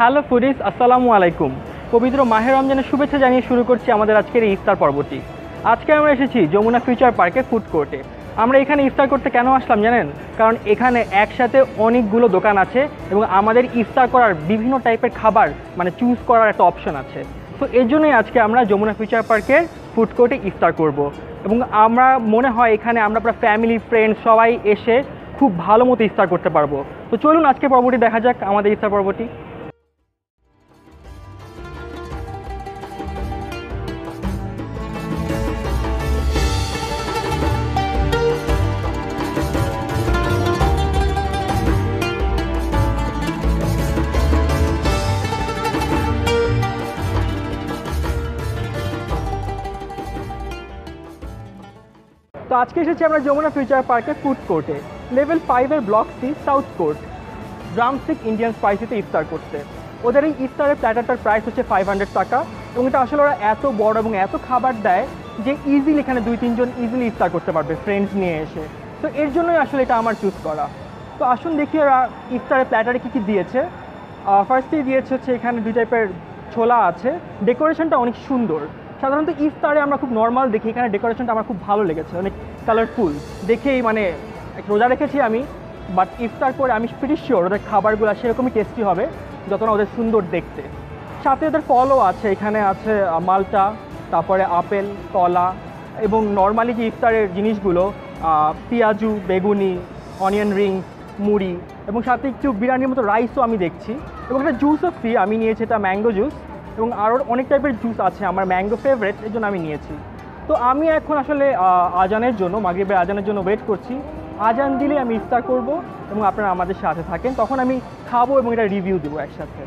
Hello foodies, আসসালামু আলাইকুম। পবিত্র মাহে রমজানের শুভেচ্ছা জানিয়ে শুরু করছি আমাদের আজকের এই ইফতার পর্বটি। আজকে আমরা এসেছি যমুনা ফিউচার পার্কের ফুড কোর্টে। আমরা এখানে ইফতার করতে কেন আসলাম জানেন? কারণ এখানে একসাথে অনেকগুলো দোকান আছে এবং আমাদের ইফতার করার বিভিন্ন টাইপের খাবার চুজ করার একটা অপশন আছে। তো এর জন্যই আজকে আমরা যমুনা ফিউচার পার্কের ফুড কোর্টে ইফতার করব এবং আমরা মনে হয় এখানে আমরা পুরো ফ্যামিলি ফ্রেন্ড সবাই এসে খুব ভালো মতো ইফতার করতে পারবো। তো চলুন আজকে পর্বটি দেখা যাক, আমাদের ইফতার পর্বটি। তো আজকে এসেছি আমরা যমুনা ফিউচার পার্কের ফুড কোর্টে, লেভেল 5-এর block C south court, drumstick Indian স্পাইসিতে ইফতার করতে। ওদের এই ইফতারের প্ল্যাটারটার প্রাইস হচ্ছে 500 টাকা এবং এটা আসলে ওরা এত বড় এবং এত খাবার দেয় যে ইজিলি এখানে 2-3 জন ইজিলি ইফতার করতে পারবে ফ্রেন্ডস নিয়ে এসে। তো এর জন্যই আসলে এটা আমার চুজ করা। তো আসুন দেখি ওরা ইফতারের প্ল্যাটারে কী কী দিয়েছে। ফার্স্টেই দিয়েছে হচ্ছে এখানে 2 টাইপের ছোলা আছে, ডেকোরেশনটা অনেক সুন্দর। সাধারণত ইফতারে আমরা খুব নর্মাল দেখি, এখানে ডেকোরেশনটা আমার খুব ভালো লেগেছে, অনেক কালারফুল দেখেই রোজা রেখেছি আমি, বাট ইফতার করে আমি প্রিটি শিওর ওদের খাবারগুলো সেরকমই টেস্টি হবে যতটা ওদের সুন্দর দেখতে। সাথে ওদের ফলও আছে, এখানে আছে মালটা, তারপরে আপেল, কলা এবং নর্মালি যে ইফতারের জিনিসগুলো পেঁয়াজু, বেগুনি, অনিয়ন রিংস, মুড়ি এবং সাথে একটু বিরিয়ানির মতো রাইসও আমি দেখছি এবং একটা জুসও ফ্রি। আমি নিয়েছি এটা ম্যাঙ্গো জুস এবং আরও অনেক টাইপের জুস আছে, আমার ম্যাঙ্গো ফেভারিট, এর জন্য আমি নিয়েছি। তো আমি এখন আসলে আজানের জন্য, মাগরিবের আজানের জন্য ওয়েট করছি। আজান দিলে আমি ইফতার করব এবং আপনারা আমাদের সাথে থাকেন, তখন আমি খাবো এবং এটা রিভিউ দেবো একসাথে।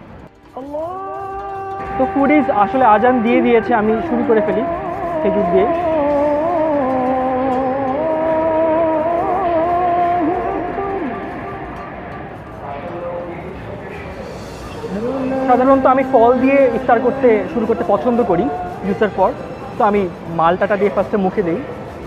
তো ফুডিজ আসলে আজান দিয়ে দিয়েছে, আমি শুরু করে ফেলি খেজুর দিয়ে। সাধারণত আমি ফল দিয়ে ইফতার শুরু করতে পছন্দ করি জুসের পর। তো আমি মালটাটা দিয়ে ফার্স্টে মুখে দিই।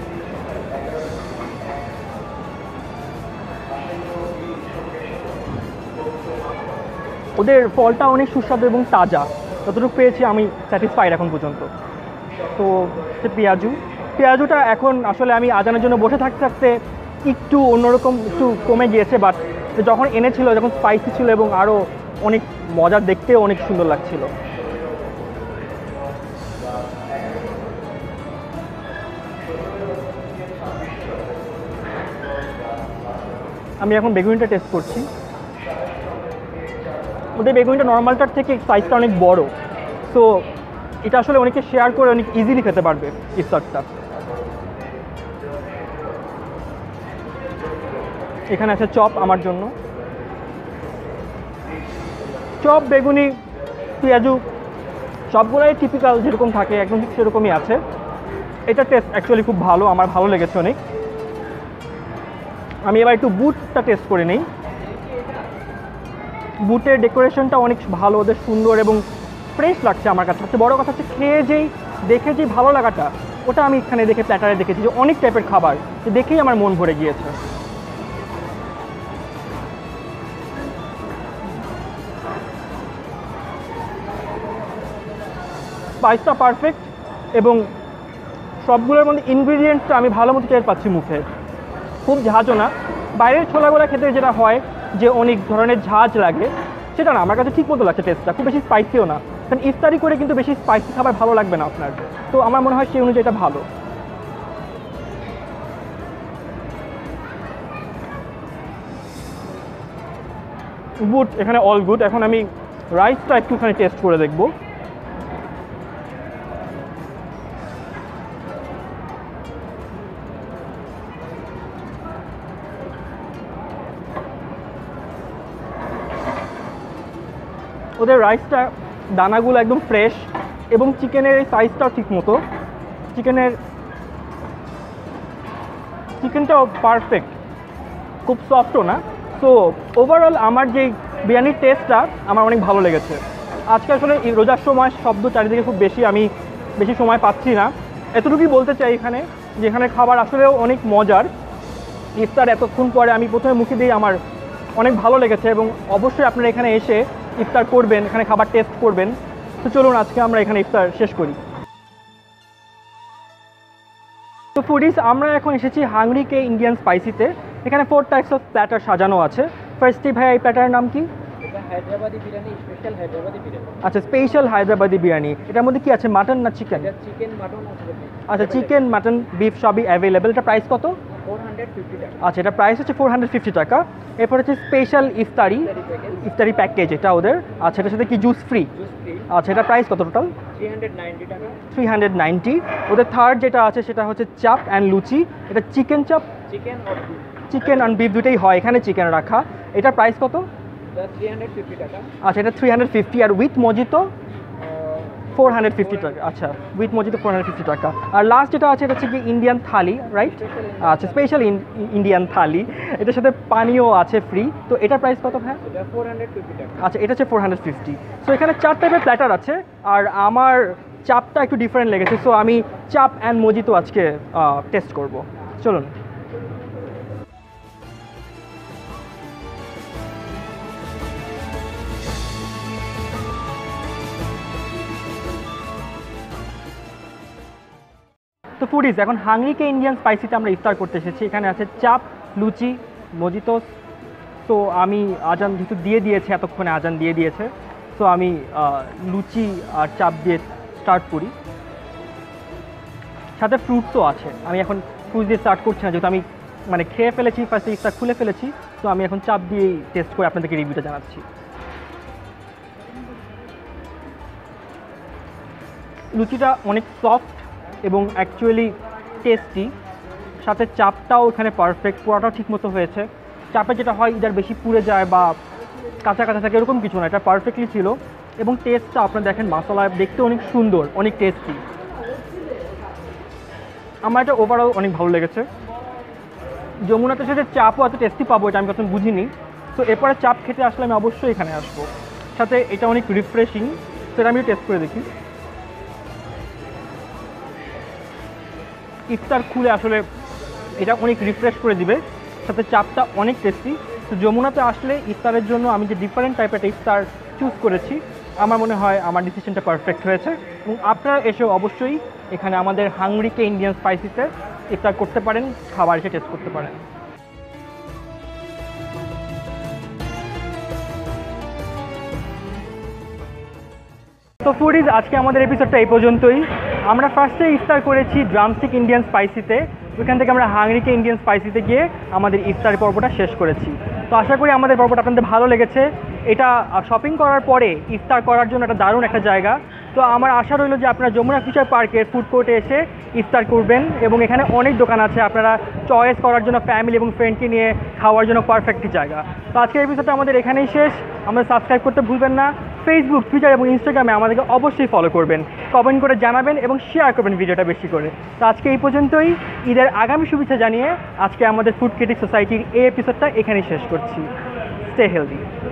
ওদের ফলটা অনেক সুস্বাদু এবং তাজা, যতটুকু পেয়েছি আমি স্যাটিসফাইড এখন পর্যন্ত। তো পেঁয়াজুটা এখন আসলে আমি আজানের জন্য বসে থাকতে থাকতে একটু অন্যরকম একটু কমে গিয়েছে, বাট যখন এনেছিল যখন স্পাইসি ছিল এবং আরও অনেক মজার, দেখতেও অনেক সুন্দর লাগছিল। আমি এখন বেগুনিটা টেস্ট করছি। ওদের বেগুনিটা নর্মালটার থেকে সাইজটা অনেক বড়, সো এটা আসলে অনেকে শেয়ার করে অনেক ইজিলি খেতে পারবে ইফতারটা। এখানে আছে চপ আমার জন্য, চপ, বেগুনি, পেঁয়াজু সবগুলোই টিপিক্যাল যেরকম থাকে একদম ঠিক সেরকমই আছে। এটা টেস্ট অ্যাকচুয়ালি খুব ভালো, আমার ভালো লেগেছে অনেক। আমি এবার একটু বুটটা টেস্ট করে নিই। বুটের ডেকোরেশনটা অনেক ভালো, ওদের সুন্দর এবং ফ্রেশ লাগছে আমার কাছে। সবচেয়ে বড় কথা হচ্ছে দেখে যেই ভালো লাগাটা, ওটা আমি এখানে দেখে প্ল্যাটারে দেখেছি যে অনেক টাইপের খাবার, যে দেখেই আমার মন ভরে গিয়েছে। স্পাইসটা পারফেক্ট এবং সবগুলোর মধ্যে ইনগ্রিডিয়েন্টসটা আমি ভালো মতো টের পাচ্ছি মুখে, খুব ঝাঁঝও না। বাইরের ছোলাগুলো খেতে যেটা হয় যে অনেক ধরনের ঝাঁঝ লাগে, সেটা না, আমার কাছে ঠিক মতো লাগছে টেস্টটা, খুব বেশি স্পাইসিও না। কারণ ইফতারি করে কিন্তু বেশি স্পাইসি খাবার ভালো লাগবে না আপনার, তো আমার মনে হয় সেই অনুযায়ী এটা ভালো। গুড, এখানে অল গুড। এখন আমি রাইসটা একটুখানি টেস্ট করে দেখব। ওদের রাইসটা দানাগুলো একদম ফ্রেশ এবং চিকেনের এই সাইজটাও ঠিক মতো, চিকেনটাও পারফেক্ট, খুব সফটও না। সো ওভারঅল আমার যে বিরিয়ানির টেস্টটা আমার অনেক ভালো লেগেছে। আজকে আসলে এই রোজার সময় শব্দ চারিদিকে খুব বেশি, আমি বেশি সময় পাচ্ছি না। এতটুকুই বলতে চাই এখানে, যে এখানে খাবার আসলেও অনেক মজার। ইফতার এতক্ষণ পরে আমি প্রথমে মুখে দিই, আমার অনেক ভালো লেগেছে এবং অবশ্যই আপনারা এখানে এসে ইফতার করবেন, এখানে খাবার টেস্ট করবেন। তো চলুন আজকে আমরা এখানে ইফতার শেষ করি। তো ফুডিজ, আমরা এখন এসেছি হাংরি কে ইন্ডিয়ান স্পাইসিতে। এখানে 4 টাইপস অফ প্ল্যাটার সাজানো আছে। ফার্স্টলি ভাই, এই প্ল্যাটারের নাম কি? হায়দ্রাবাদি বিরিয়ানি, স্পেশাল হায়দ্রাবাদি বিরিয়ানি। আচ্ছা, স্পেশাল হায়দ্রাবাদি বিরিয়ানি। এটার মধ্যে কি আছে, মাটন না চিকেন? চিকেন, মাটন আছে। আচ্ছা, চিকেন, মাটন, বিফ সবই অ্যাভেলেবেল। এটা প্রাইস কত? 450 টাকা। আচ্ছা, এটা প্রাইস হচ্ছে 450 টাকা। এরপর হচ্ছে স্পেশাল ইফতারি প্যাকেজ, এটা ওদের। আচ্ছা, এটার সাথে কি জুস ফ্রি? আচ্ছা, এটা প্রাইস কত টোটাল? 390 টাকা। 390। ওদের থার্ড যেটা আছে সেটা হচ্ছে চাপ অ্যান্ড লুচি। এটা চিকেন চাপ, চিকেন অ্যান্ড বিফ দুটোই হয়, এখানে চিকেন রাখা। এটার প্রাইস কত? 350 টাকা। আচ্ছা, এটা 350। আর উইথ মজিতো 450 টাকা। আচ্ছা, উইথ মজিতো 450 টাকা। আর লাস্ট যেটা আছে এটা হচ্ছে কি ইন্ডিয়ান থালি, রাইট? আচ্ছা, স্পেশাল ইন্ডিয়ান থালি। এটার সাথে পানিও আছে ফ্রি। তো এটার প্রাইস কত ভাই? এটা 450 টাকা। আচ্ছা, এটা হচ্ছে 450। সো এখানে 4 টাইপের প্ল্যাটার আছে। আর আমার চাপটা একটু ডিফারেন্ট লেগেছে, সো আমি চাপ অ্যান্ড মজিতো আজকে টেস্ট করব। চলুন। তো ফুডিজ, এখন হাংরিকে ইন্ডিয়ান স্পাইসিতে আমরা ইফতার করতে এসেছি। এখানে আছে চাপ, লুচি, মজিতো। তো আমি আজান যেহেতু দিয়ে দিয়েছে, এতক্ষণে আজান দিয়ে দিয়েছে, তো আমি লুচি আর চাপ দিয়ে স্টার্ট করি। সাথে ফ্রুটসও আছে। আমি এখন ফ্রুট দিয়ে স্টার্ট করছি না, যেহেতু আমি মানে খেয়ে ফেলেছি, ফার্স্টে ইফতার খুলে ফেলেছি। তো আমি এখন চাপ দিয়েই টেস্ট করে আপনাদেরকে রিভিউটা জানাচ্ছি। লুচিটা অনেক সফট এবং অ্যাকচুয়ালি টেস্টি। সাথে চাপটাও এখানে পারফেক্ট, পোড়াটাও ঠিকমতো হয়েছে। চাপে যেটা হয় ইদার বেশি পুড়ে যায় বা কাঁচা কাঁচা থাকে, এরকম কিছু না, এটা পারফেক্টলি ছিল। এবং টেস্টটা আপনারা দেখেন, মশলা দেখতে অনেক সুন্দর, অনেক টেস্টি। আমার এটা ওভারঅল অনেক ভালো লেগেছে। যমুনাতে সাথে চাপও এত টেস্টি পাবো এটা আমি কখনো বুঝিনি। তো এরপরে চাপ খেতে আসলে আমি অবশ্যই এখানে আসবো। সাথে এটা অনেক রিফ্রেশিং, সেটা আমি টেস্ট করে দেখি। ইফতার খুলে আসলে এটা অনেক রিফ্রেশ করে দিবে। সাথে চাপটা অনেক টেস্টি। তো যমুনাতে আসলে ইফতারের জন্য আমি যে ডিফারেন্ট টাইপের একটা ইফতার চুজ করেছি, আমার মনে হয় আমার ডিসিশনটা পারফেক্ট হয়েছে। এবং আপনারা এসেও অবশ্যই এখানে আমাদের হাংরিকে ইন্ডিয়ান স্পাইসিতে ইফতার করতে পারেন, খাবার এসে টেস্ট করতে পারেন। তো ফুডিজ, আজকে আমাদের এপিসোডটা এই পর্যন্তই। আমরা ফার্স্টে ইফতার করেছি ড্রামস্টিক ইন্ডিয়ান স্পাইসিতে। ওইখান থেকে আমরা হাংরিকে ইন্ডিয়ান স্পাইসিতে গিয়ে আমাদের ইফতার পর্বটা শেষ করেছি। তো আশা করি আমাদের পর্বটা আপনাদের ভালো লেগেছে। এটা শপিং করার পরে ইফতার করার জন্য একটা দারুণ একটা জায়গা। তো আমার আশা রইল যে আপনারা যমুনা ফিউচার পার্কের ফুড কোর্টে এসে ইফতার করবেন। এবং এখানে অনেক দোকান আছে, আপনারা চয়েস করার জন্য ফ্যামিলি এবং ফ্রেন্ডকে নিয়ে খাওয়ার জন্য পারফেক্ট জায়গা। তো আজকের এপিসোডটা আমাদের এখানেই শেষ। আমাদের সাবস্ক্রাইব করতে ভুলবেন না। ফেসবুক, টুইটার এবং ইনস্টাগ্রামে আমাদেরকে অবশ্যই ফলো করবেন, কমেন্ট করে জানাবেন এবং শেয়ার করবেন ভিডিওটা বেশি করে। তো আজকে এই পর্যন্তই। ঈদের আগামী শুভেচ্ছা জানিয়ে আজকে আমাদের ফুড ক্রিটিক সোসাইটির এই এপিসোডটা এখানেই শেষ করছি। Stay healthy.